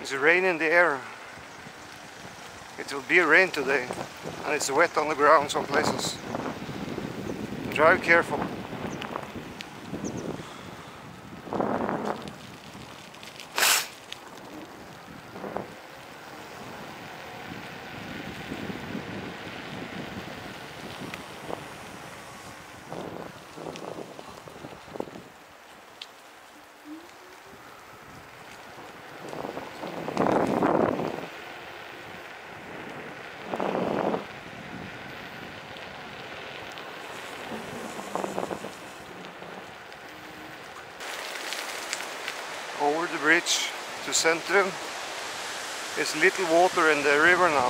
There's rain in the air. It will be rain today, and it's wet on the ground some places. Drive careful. Over the bridge to Centrum. There's little water in the river now.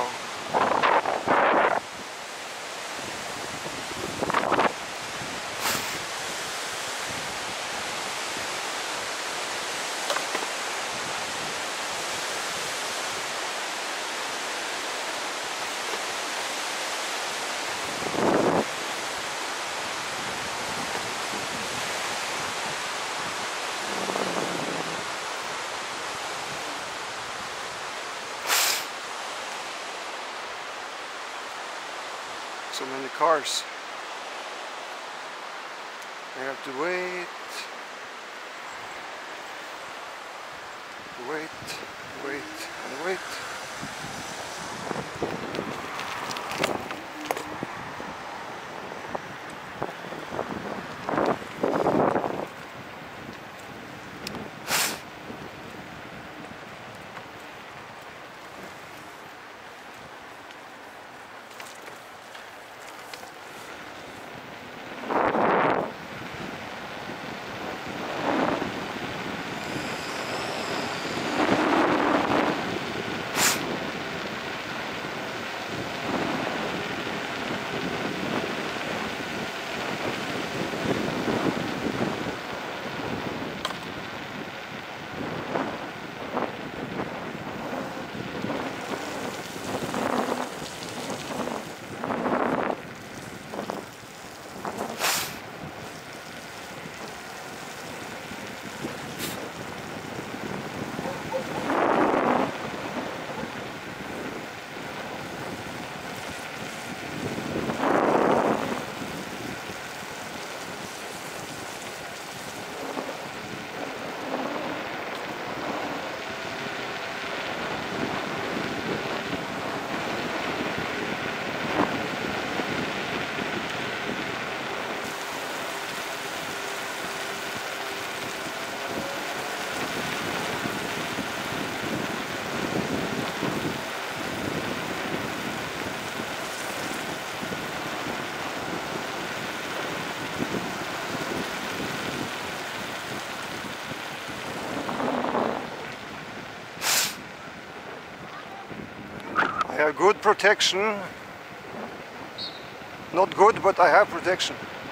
So many cars. I have to wait, and wait. I have good protection. Not good, but I have protection.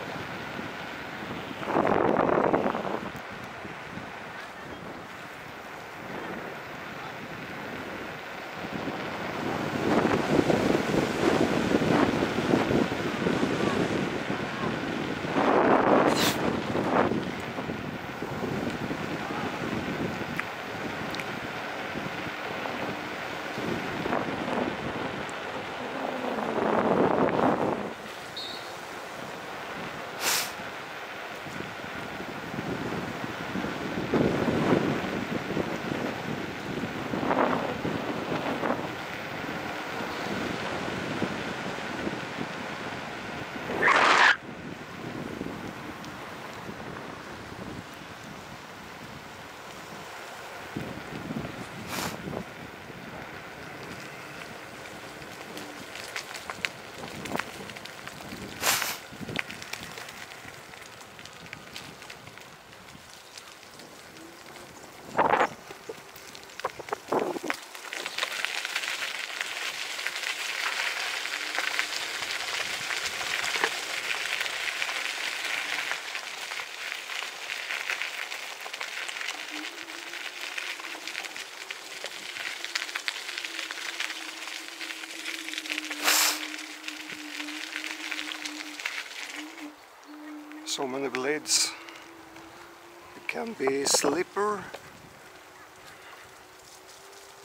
So many blades. It can be slipper.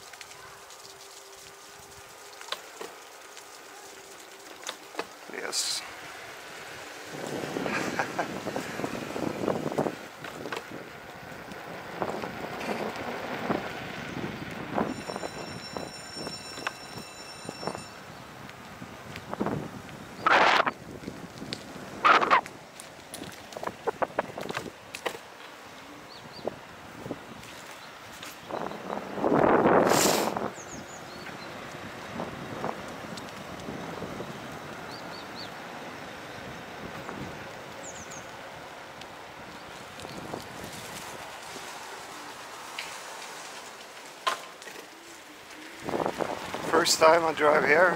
First time I drive here.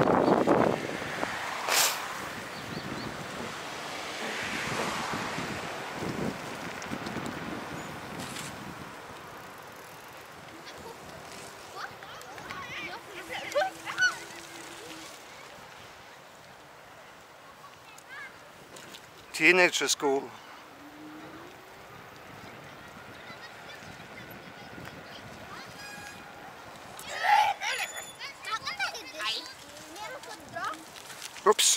Teenager school. Oops.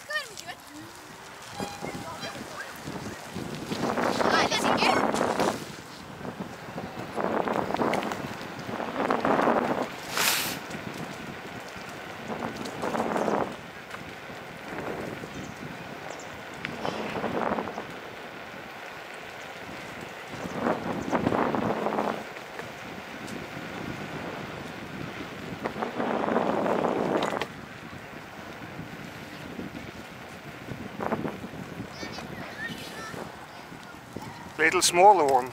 Little smaller one.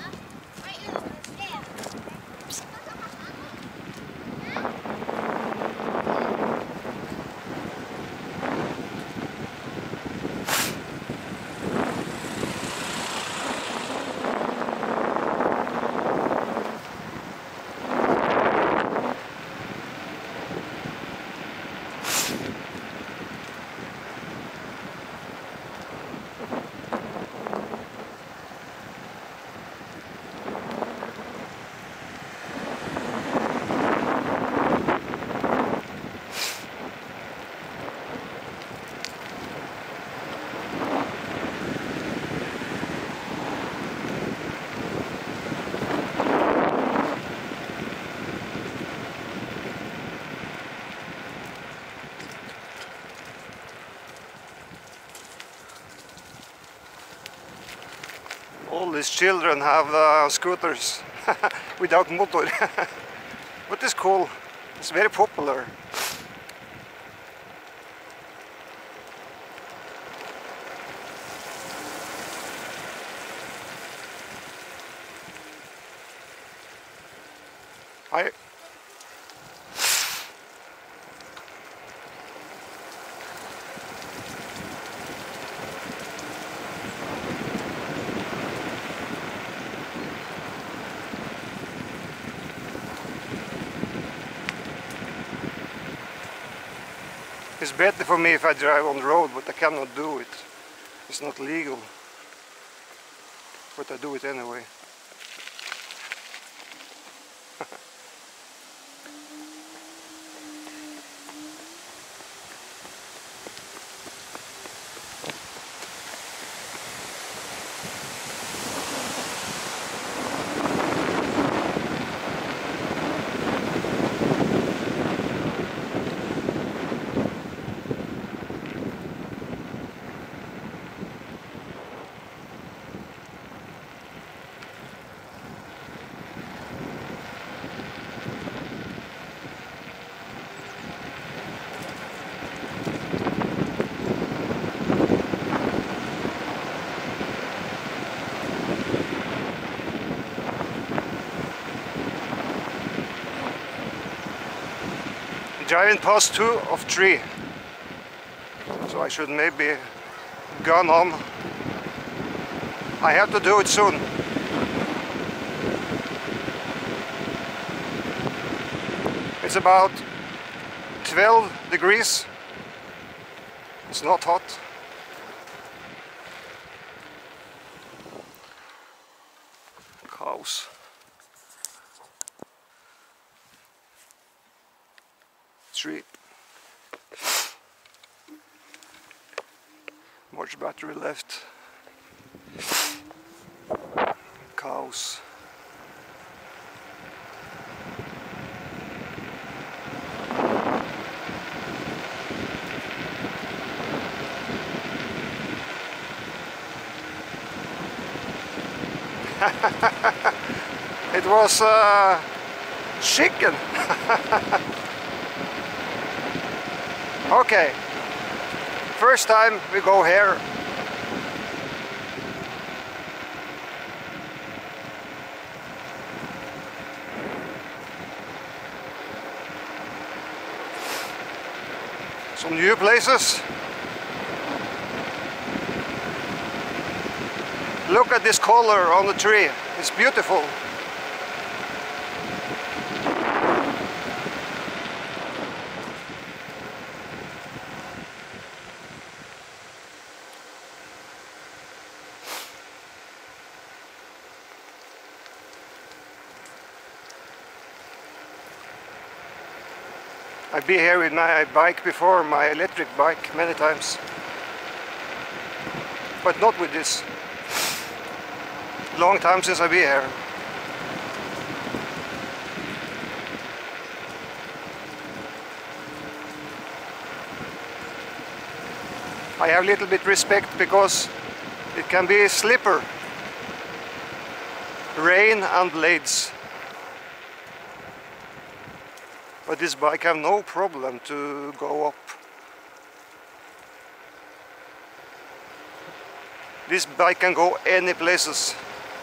All these children have scooters without motor. But it's cool. It's very popular. Hi. It's better for me if I drive on the road, but I cannot do it. It's not legal. But I do it anyway. Driving past 2 of 3, so I should maybe gun on. I have to do it soon. It's about 12 degrees. It's not hot. Cows. Three. Much battery left. Cows. It was chicken. Okay, first time we go here. some new places. Look at this color on the tree, it's beautiful. I've been here with my bike before, my electric bike, many times. But not with this. Long time since I've been here. I have a little bit respect because it can be slipper, rain and blades. But this bike have no problem to go up. This bike can go any places.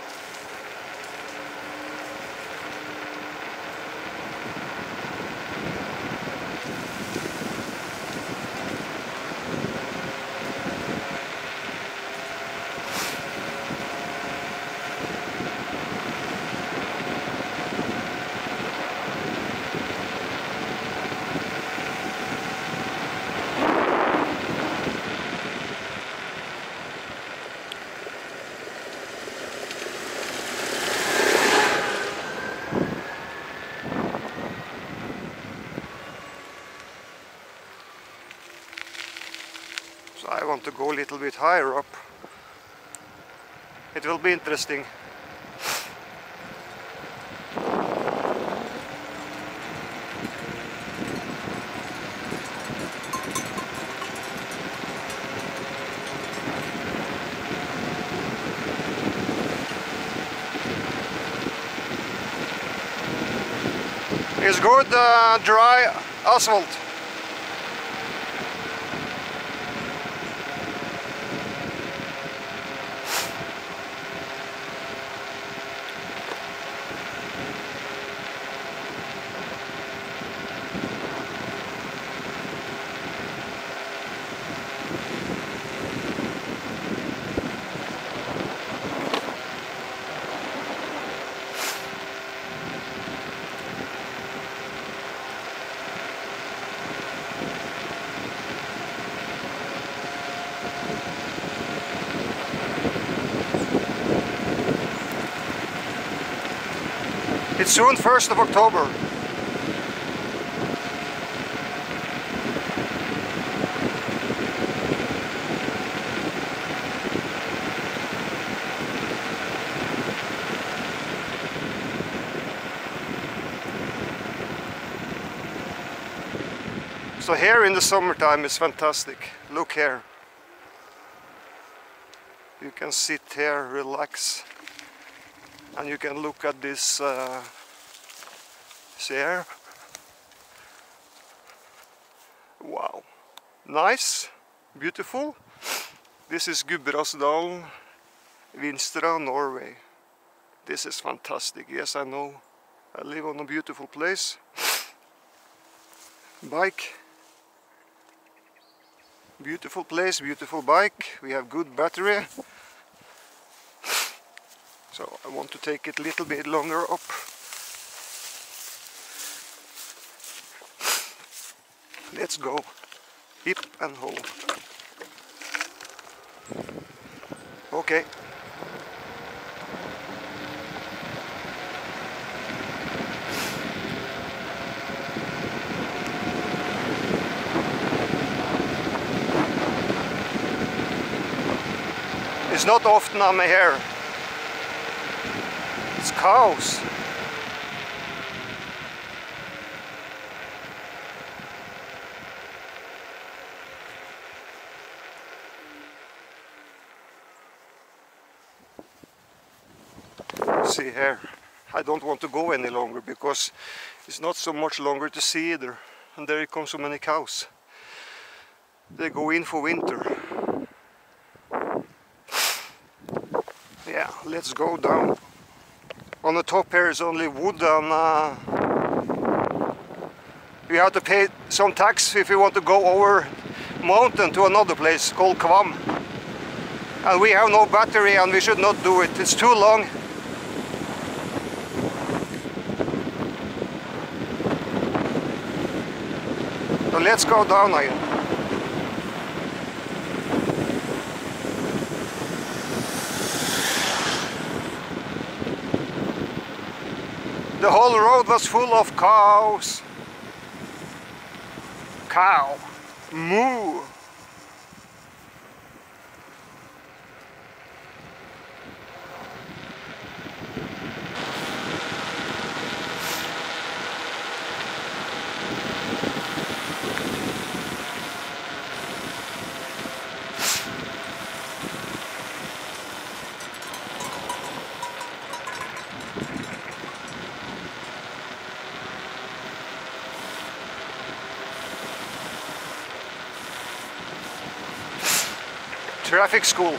So I want to go a little bit higher up. It will be interesting. It's good dry asphalt. It's soon 1st of October. So here in the summertime is fantastic. Look here. You can sit here, relax. And you can look at this here. Wow, nice, beautiful. This is Gudbrandsdalen, Vinstra, Norway. This is fantastic. Yes, I know. I live on a beautiful place. Bike. Beautiful place, beautiful bike. We have good battery. So I want to take it a little bit longer up. Let's go. Hip and hold. Okay. It's not often I'm here. It's cows. See here, I don't want to go any longer because it's not so much longer to see either. And there come so many cows. They go in for winter. Yeah, let's go down. On the top here is only wood and You have to pay some tax if you want to go over mountain to another place called Kvam. And we have no battery and we should not do it. It's too long. So let's go down again. The whole road was full of cows. Cow. Moo. Traffic school.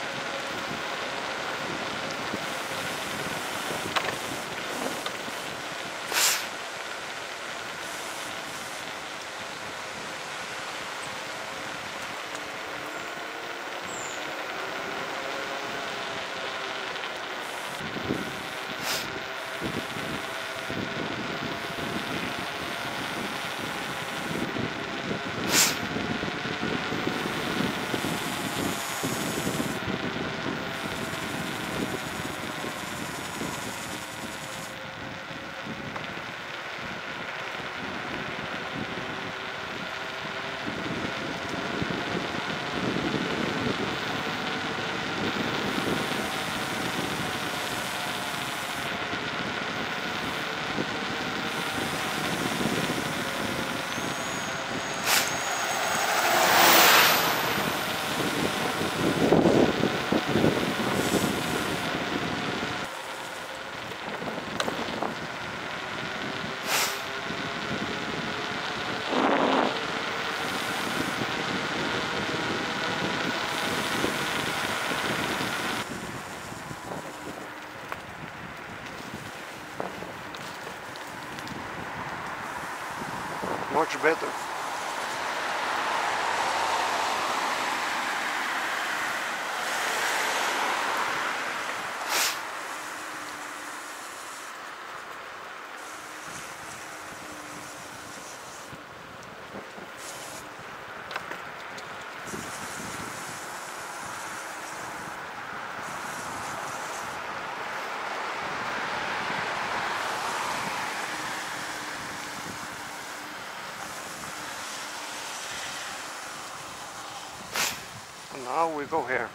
Much better. Now we go here.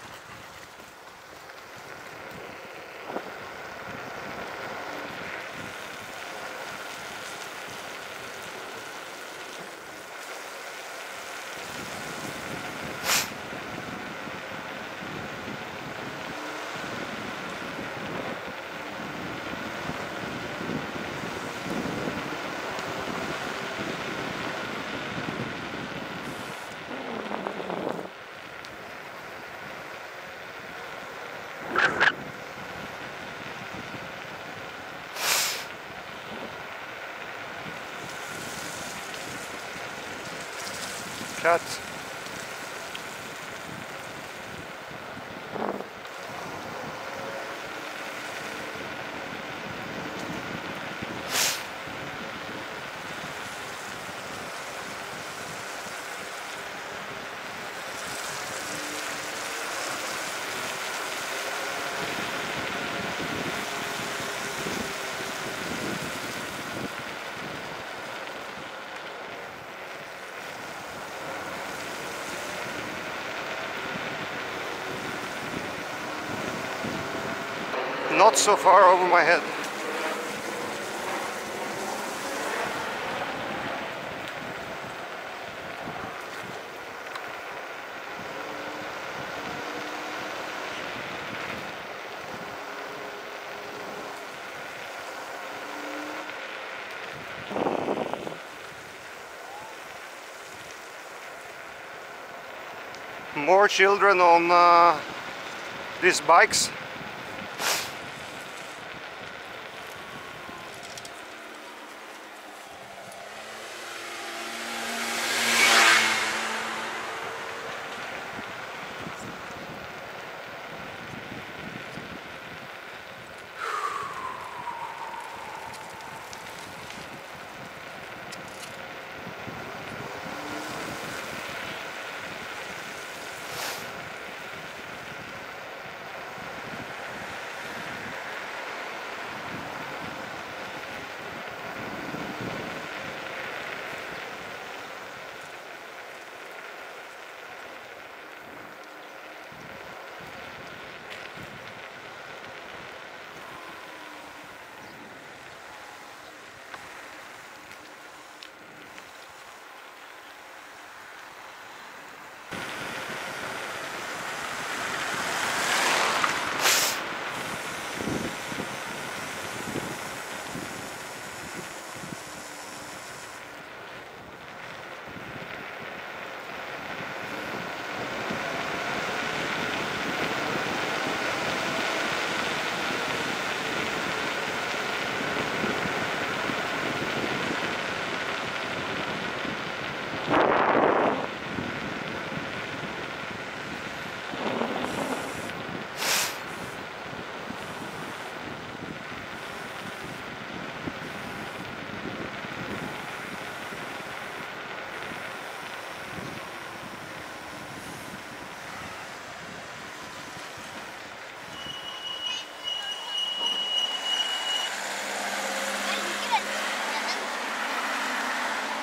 Cat. Not so far over my head. More children on these bikes.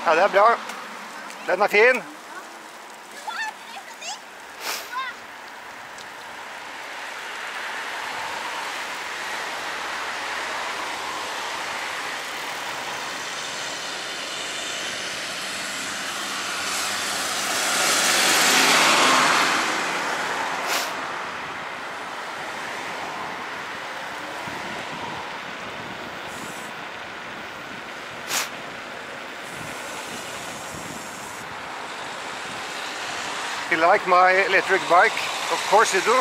Ja, det er bra. Den er fin. You like my electric bike? Of course you do.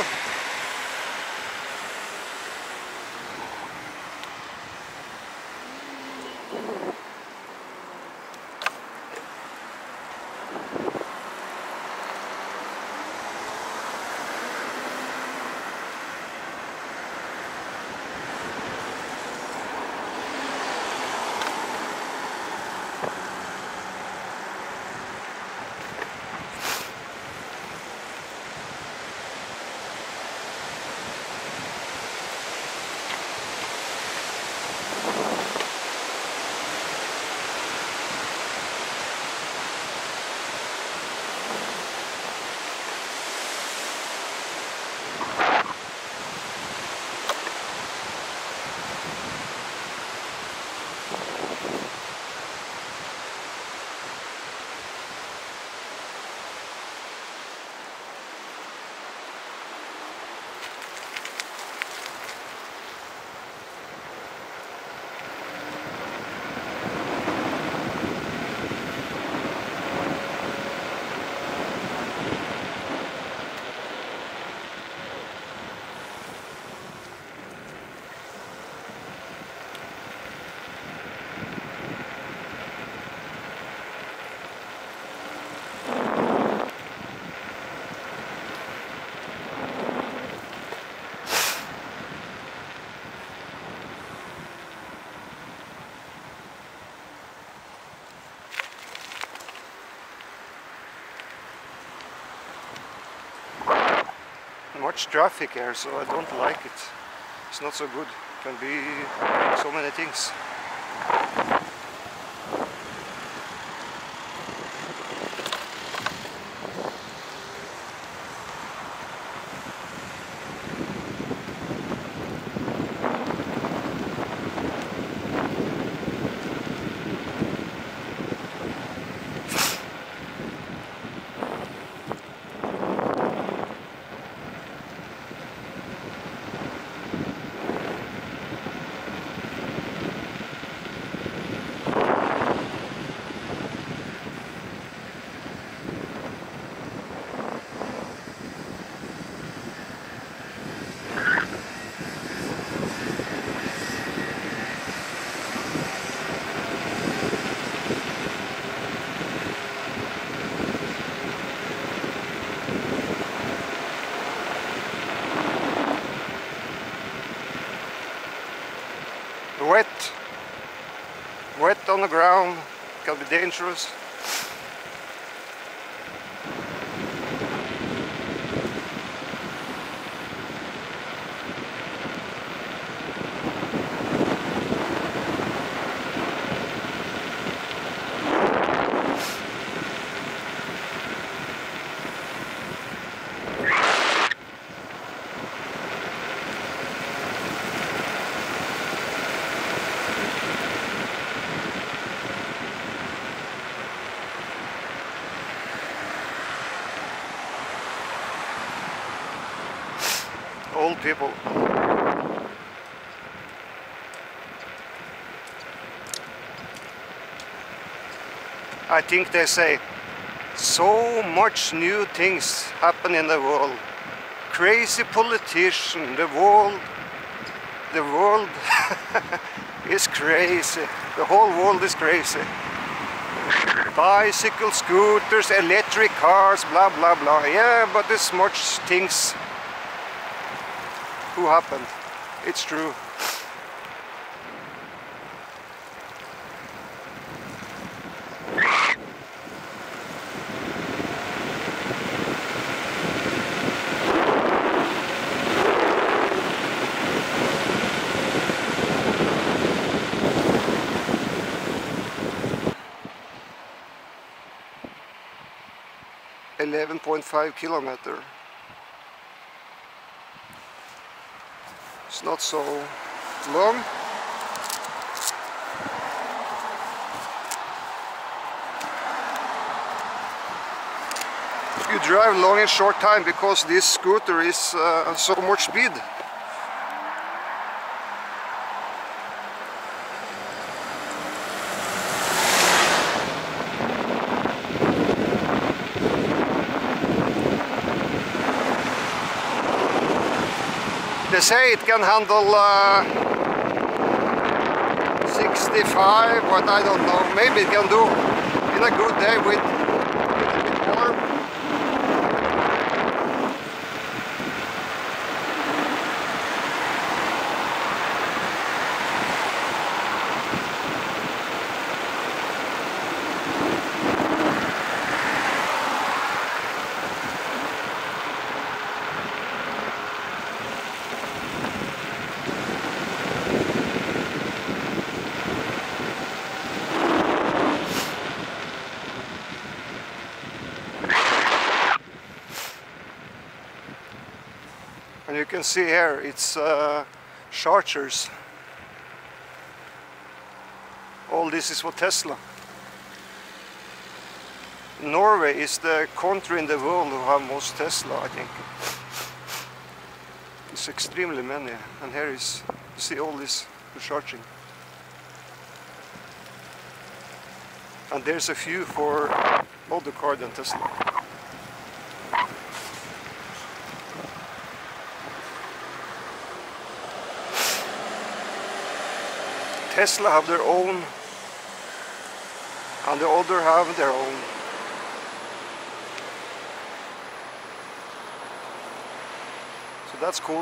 Much traffic here, so I don't like it. It's not so good. Can be so many things. Wet on the ground can be dangerous. Old people. I think they say so much new things happen in the world. Crazy politician, the world is crazy. The whole world is crazy. Bicycle, scooters, electric cars, blah blah blah. Yeah, but there's much things who happened. It's true. 11.5 kilometer. It's not so long. You drive long in short time because this scooter is so much speed. They say it can handle 65, but I don't know. Maybe it can do in a good day with a bit more. And you can see here, it's chargers. All this is for Tesla. Norway is the country in the world who have most Tesla, I think. It's extremely many. And here is, you see all this for charging. And there's a few for other cars than Tesla. Tesla have their own, and the other have their own. So that's cool.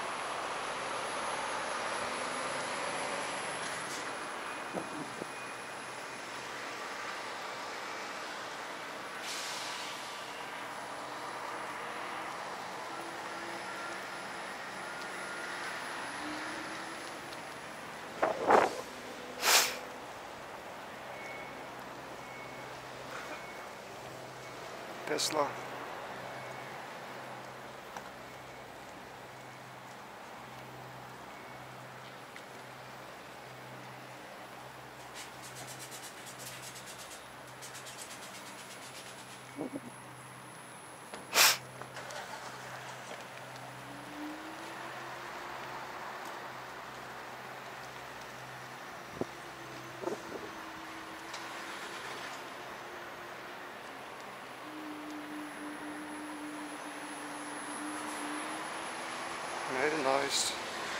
Tesla. Very nice.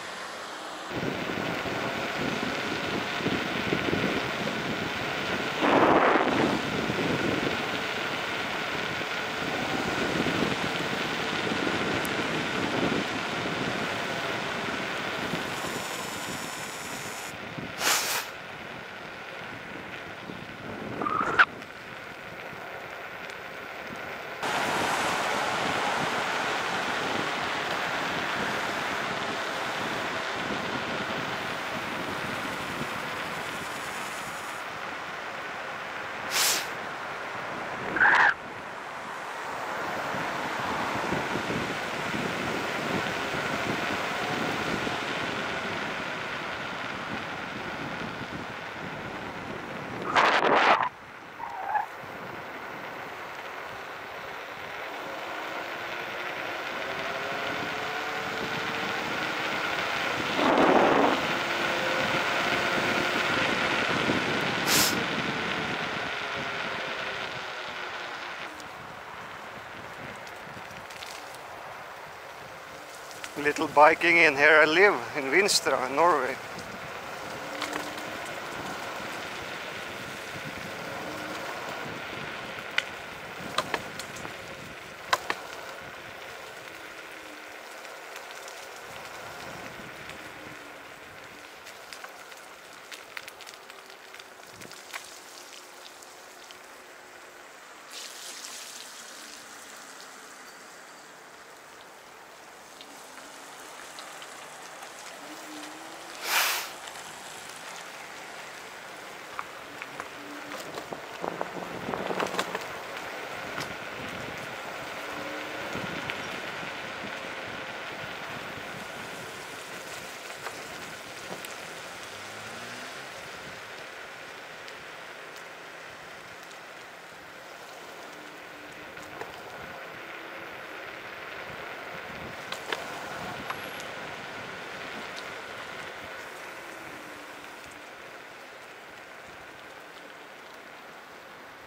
Little biking in here. I live in Vinstra, Norway.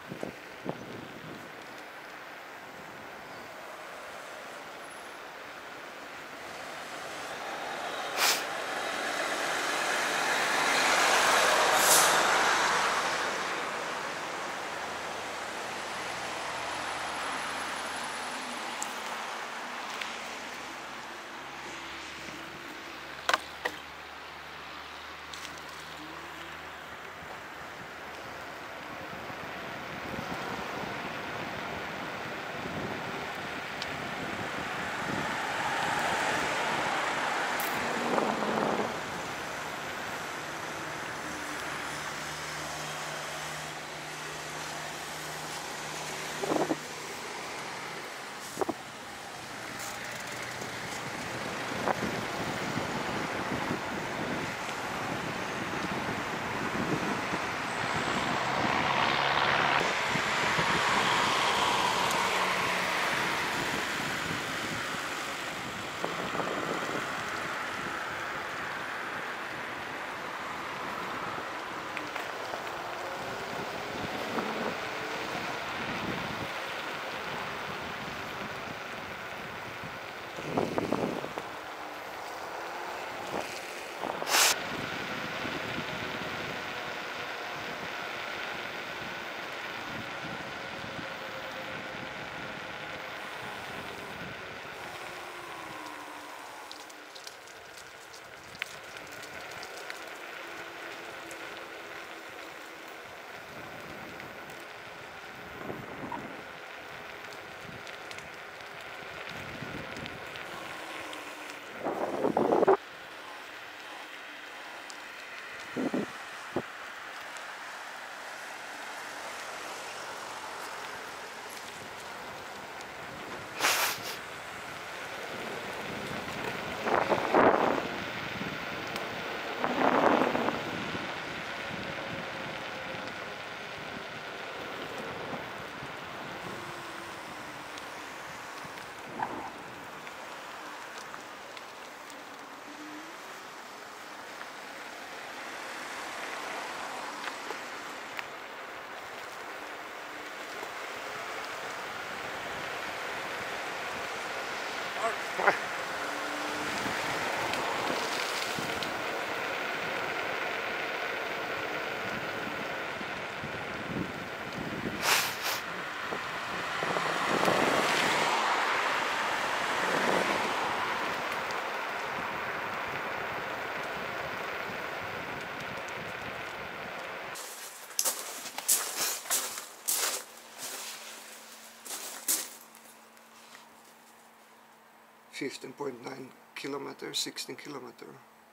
15.9 kilometers, 16 kilometers.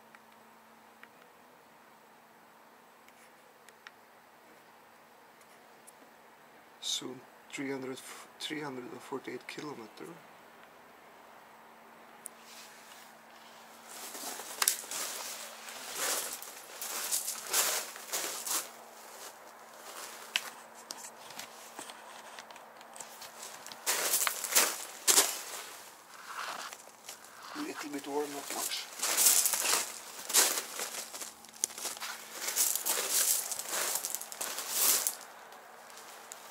Soon 348 kilometers. Little bit warm, not much.